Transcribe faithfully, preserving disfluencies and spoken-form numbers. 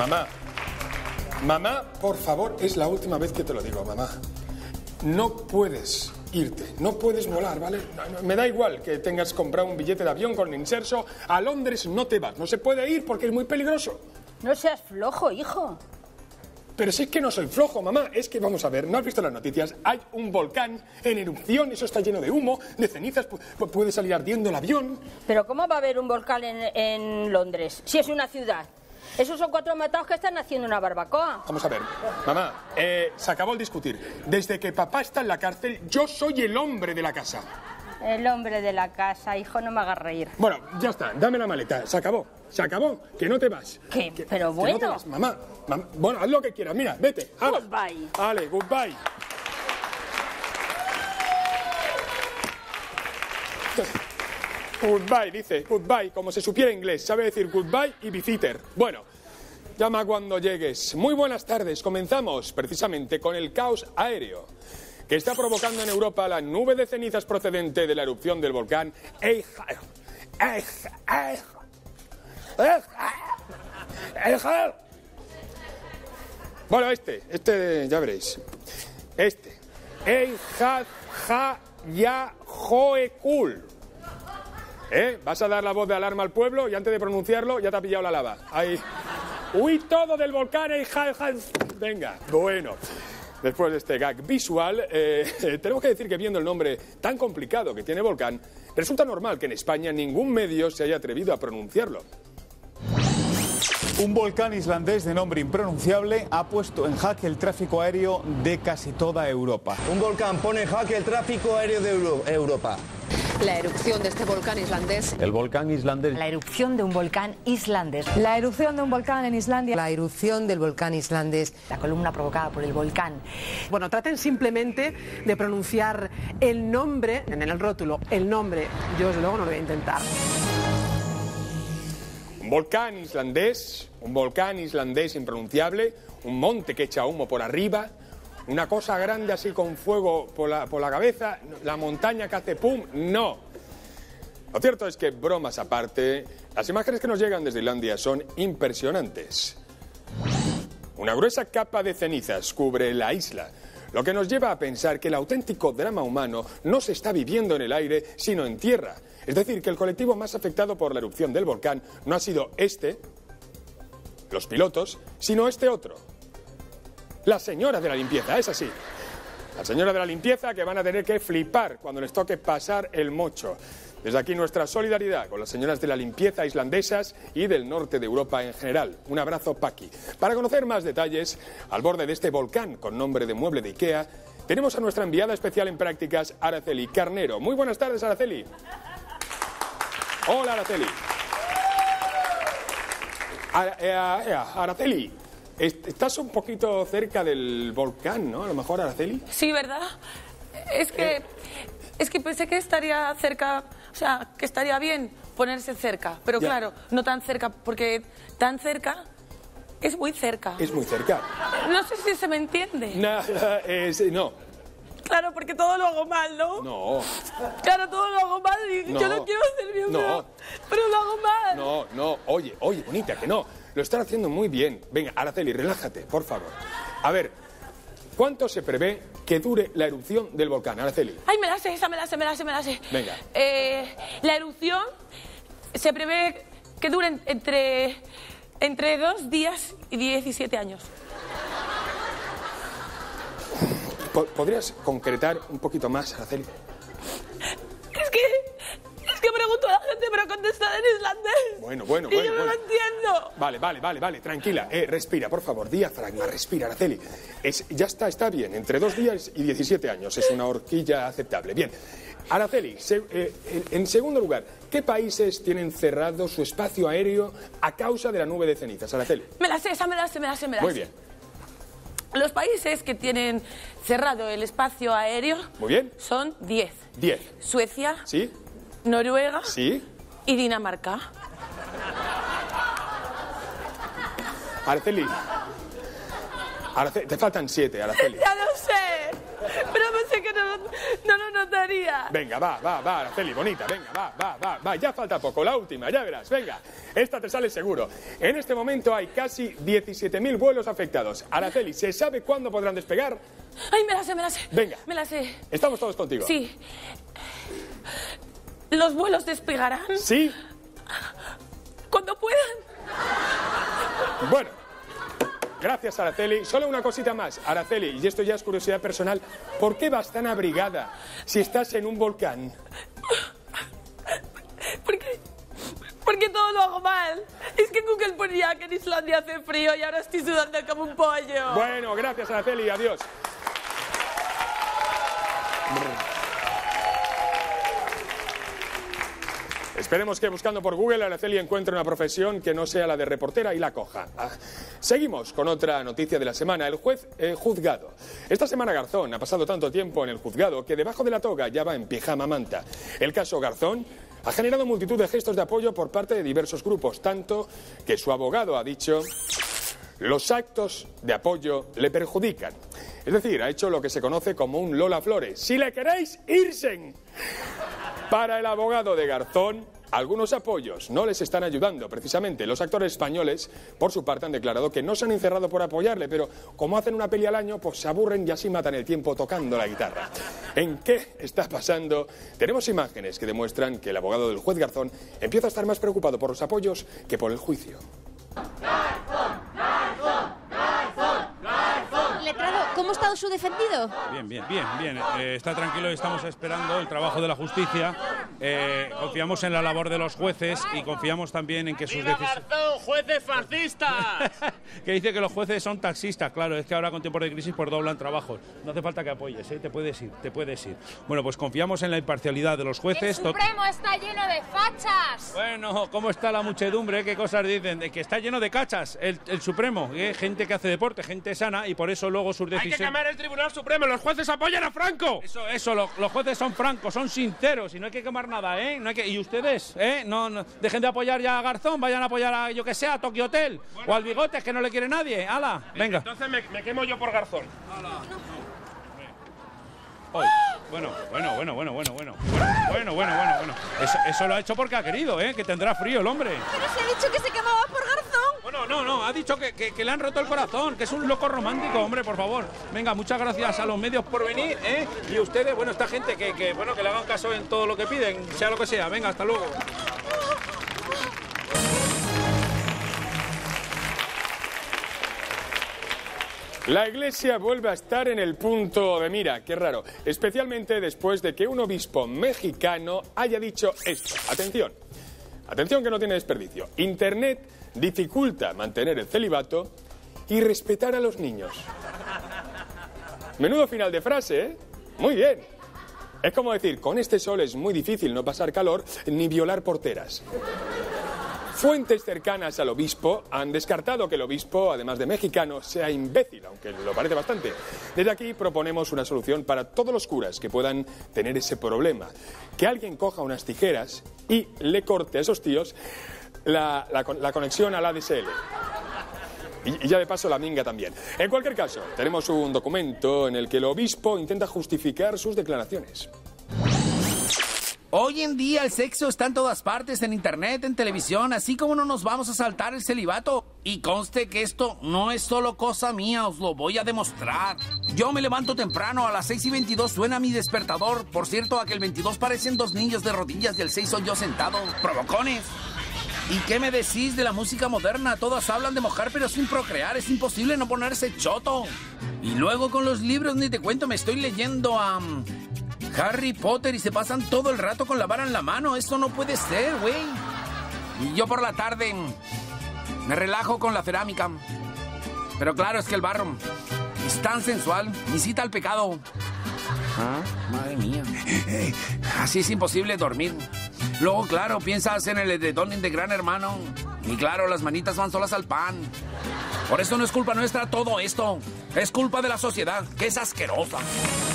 Mamá, mamá, por favor, es la última vez que te lo digo, mamá. No puedes irte, no puedes volar, ¿vale? No, no, me da igual que tengas comprado un billete de avión con inserso. A Londres no te vas, no se puede ir porque es muy peligroso. No seas flojo, hijo. Pero si es que no soy flojo, mamá, es que vamos a ver, ¿no has visto las noticias? Hay un volcán en erupción, eso está lleno de humo, de cenizas, pu puede salir ardiendo el avión. Pero ¿cómo va a haber un volcán en, en Londres, si es una ciudad? Esos son cuatro matados que están haciendo una barbacoa. Vamos a ver, mamá, eh, se acabó el discutir. Desde que papá está en la cárcel, yo soy el hombre de la casa. El hombre de la casa, hijo, no me hagas reír. Bueno, ya está, dame la maleta, se acabó, se acabó, que no te vas. ¿Qué? Que, Pero que bueno. No te vas, mamá, mamá, bueno, haz lo que quieras, mira, vete. Hala. Goodbye. Vale, goodbye. Goodbye, dice, goodbye, como se supiera inglés, sabe decir goodbye y visitor. Bueno, llama cuando llegues. Muy buenas tardes, comenzamos precisamente con el caos aéreo que está provocando en Europa la nube de cenizas procedente de la erupción del volcán Eiffel. Bueno, este, este ya veréis. Este. Eyjafjallajökull. ¿Eh? Vas a dar la voz de alarma al pueblo y antes de pronunciarlo ya te ha pillado la lava. Ahí. ¡Uy, todo del volcán! Venga, bueno. Después de este gag visual, eh, tenemos que decir que viendo el nombre tan complicado que tiene volcán, resulta normal que en España ningún medio se haya atrevido a pronunciarlo. Un volcán islandés de nombre impronunciable ha puesto en jaque el tráfico aéreo de casi toda Europa. Un volcán pone en jaque el tráfico aéreo de Euro- Europa. La erupción de este volcán islandés. El volcán islandés. La erupción de un volcán islandés. La erupción de un volcán en Islandia. La erupción del volcán islandés. La columna provocada por el volcán. Bueno, traten simplemente de pronunciar el nombre en el rótulo. El nombre, yo desde luego no lo voy a intentar. Un volcán islandés, un volcán islandés impronunciable, un monte que echa humo por arriba, una cosa grande así con fuego por la, por la cabeza, la montaña que hace pum, no. Lo cierto es que, bromas aparte, las imágenes que nos llegan desde Islandia son impresionantes. Una gruesa capa de cenizas cubre la isla, lo que nos lleva a pensar que el auténtico drama humano no se está viviendo en el aire, sino en tierra. Es decir, que el colectivo más afectado por la erupción del volcán no ha sido este, los pilotos, sino este otro. La señora de la limpieza, es así. La señora de la limpieza que van a tener que flipar cuando les toque pasar el mocho. Desde aquí nuestra solidaridad con las señoras de la limpieza islandesas y del norte de Europa en general. Un abrazo, Paqui. Para conocer más detalles, al borde de este volcán con nombre de mueble de Ikea, tenemos a nuestra enviada especial en prácticas, Araceli Carnero. Muy buenas tardes, Araceli. Hola, Araceli. Ara, eh, eh, Araceli, estás un poquito cerca del volcán, ¿no? A lo mejor, Araceli. Sí, ¿verdad? Es que, Eh. es que pensé que estaría cerca, o sea, que estaría bien ponerse cerca, pero Ya. claro, no tan cerca, porque tan cerca es muy cerca. Es muy cerca. No sé si se me entiende. Nada, eh, sí, no. Claro, porque todo lo hago mal, ¿no? No. Claro, todo lo hago mal y No. yo no quiero ser bien, No. pero, pero lo hago mal. No, no, oye, oye, bonita, que no. Lo están haciendo muy bien. Venga, Araceli, relájate, por favor. A ver, ¿cuánto se prevé que dure la erupción del volcán, Araceli? Ay, me la sé, esa me la sé, me la sé, me la sé. Venga. Eh, la erupción se prevé que dure entre, entre dos días y diecisiete años. ¿Podrías concretar un poquito más, Araceli? Es que... Es que pregunto a la gente, pero contestan en islandés. Bueno, bueno, y bueno. yo no bueno. lo entiendo. Vale, vale, vale, vale, tranquila. Eh, respira, por favor, diafragma, respira, Araceli. Es, ya está, está bien, entre dos días y diecisiete años. Es una horquilla aceptable. Bien. Araceli, se, eh, en, en segundo lugar, ¿qué países tienen cerrado su espacio aéreo a causa de la nube de cenizas, Araceli? Me la sé, esa me la sé, me la sé, me la sé. Muy bien. Los países que tienen cerrado el espacio aéreo Muy bien. son diez. Diez. Suecia, ¿Sí? Noruega ¿Sí? y Dinamarca. Araceli. Araceli, te faltan siete, Araceli. Ya lo sé, pero pensé sé que no, no lo notaría. Venga, va, va, va, Araceli, bonita, venga, va, va, va, va, ya falta poco, la última, ya verás, venga, esta te sale seguro. En este momento hay casi diecisiete mil vuelos afectados. Araceli, ¿se sabe cuándo podrán despegar? Ay, me la sé, me la sé. Venga. Me la sé. Estamos todos contigo. Sí. ¿Los vuelos despegarán? Sí. Cuando puedan. Bueno. Gracias, Araceli. Solo una cosita más. Araceli, y esto ya es curiosidad personal, ¿por qué vas tan abrigada si estás en un volcán? Porque, porque todo lo hago mal. Es que Google ponía que en Islandia hace frío y ahora estoy sudando como un pollo. Bueno, gracias, Araceli. Adiós. Esperemos que buscando por Google Araceli encuentre una profesión que no sea la de reportera y la coja. Ah, seguimos con otra noticia de la semana. El juez eh, juzgado. Esta semana Garzón ha pasado tanto tiempo en el juzgado que debajo de la toga ya va en pijama manta. El caso Garzón ha generado multitud de gestos de apoyo por parte de diversos grupos, tanto que su abogado ha dicho: los actos de apoyo le perjudican. Es decir, ha hecho lo que se conoce como un Lola Flores. Si le queréis, irse. Para el abogado de Garzón, algunos apoyos no les están ayudando. Precisamente los actores españoles, por su parte, han declarado que no se han encerrado por apoyarle, pero como hacen una peli al año, pues se aburren y así matan el tiempo tocando la guitarra. ¿En qué está pasando? Tenemos imágenes que demuestran que el abogado del juez Garzón empieza a estar más preocupado por los apoyos que por el juicio. ¡Garzón! ¡Garzón! ¡Garzón! ¡Garzón! Letrado, ¿cómo ha estado su defendido? Bien, bien, bien, bien. Eh, está tranquilo y estamos esperando el trabajo de la justicia. Eh, confiamos en la labor de los jueces y confiamos también en que sus decisiones... Garzón, jueces fascistas! Que dice que los jueces son taxistas. Claro, es que ahora con tiempos de crisis pues doblan trabajos. No hace falta que apoyes, ¿eh? Te puedes ir, te puedes ir. Bueno, pues confiamos en la imparcialidad de los jueces. ¡El Supremo está lleno de fachas! Bueno, ¿cómo está la muchedumbre? ¿Qué cosas dicen? De que está lleno de cachas el, el Supremo. ¿eh? Gente que hace deporte, gente sana y por eso luego sus decisiones... Hay que quemar el Tribunal Supremo, los jueces apoyan a Franco. Eso, eso, lo, los jueces son francos, son sinceros y no hay que quemar nada, ¿eh? No hay que, y ustedes, ¿eh? No, no, dejen de apoyar ya a Garzón, vayan a apoyar a, yo que sé, a Tokio Hotel bueno, o al Bigotes, que no le quiere nadie. ¡Hala! Venga. Entonces me, me quemo yo por Garzón. ¡Hala! Hoy. Bueno, bueno, bueno, bueno, bueno, bueno. Bueno, bueno, bueno, bueno. Eso, eso lo ha hecho porque ha querido, ¿eh? Que tendrá frío el hombre. Pero se ha dicho que se quemaba por Garzón. Bueno, no, no, ha dicho que, que, que le han roto el corazón, que es un loco romántico, hombre, por favor. Venga, muchas gracias a los medios por venir, ¿eh? Y ustedes, bueno, esta gente que, que, bueno, que le hagan caso en todo lo que piden, sea lo que sea. Venga, hasta luego. La Iglesia vuelve a estar en el punto de mira, qué raro, especialmente después de que un obispo mexicano haya dicho esto. Atención, atención que no tiene desperdicio. Internet dificulta mantener el celibato y respetar a los niños. Menudo final de frase, ¿eh? Muy bien. Es como decir, con este sol es muy difícil no pasar calor ni violar porteras. Fuentes cercanas al obispo han descartado que el obispo, además de mexicano, sea imbécil, aunque lo parece bastante. Desde aquí proponemos una solución para todos los curas que puedan tener ese problema. Que alguien coja unas tijeras y le corte a esos tíos la, la, la conexión al A D S L. Y, y ya de paso la minga también. En cualquier caso, tenemos un documento en el que el obispo intenta justificar sus declaraciones. Hoy en día el sexo está en todas partes, en internet, en televisión, así como no nos vamos a saltar el celibato. Y conste que esto no es solo cosa mía, os lo voy a demostrar. Yo me levanto temprano, a las seis y veintidós suena mi despertador. Por cierto, aquel veintidós parecen dos niños de rodillas y el seis soy yo sentado. ¡Provocones! ¿Y qué me decís de la música moderna? Todas hablan de mojar pero sin procrear, es imposible no ponerse choto. Y luego con los libros ni te cuento, me estoy leyendo a... Um, Harry Potter y se pasan todo el rato con la vara en la mano. Eso no puede ser, güey. Y yo por la tarde me relajo con la cerámica. Pero claro, es que el barro es tan sensual. Incita al pecado. ¿Ah? Madre mía. Así es imposible dormir. Luego, claro, piensas en el edredón de Gran Hermano. Y claro, las manitas van solas al pan. Por eso no es culpa nuestra todo esto. Es culpa de la sociedad, que es asquerosa.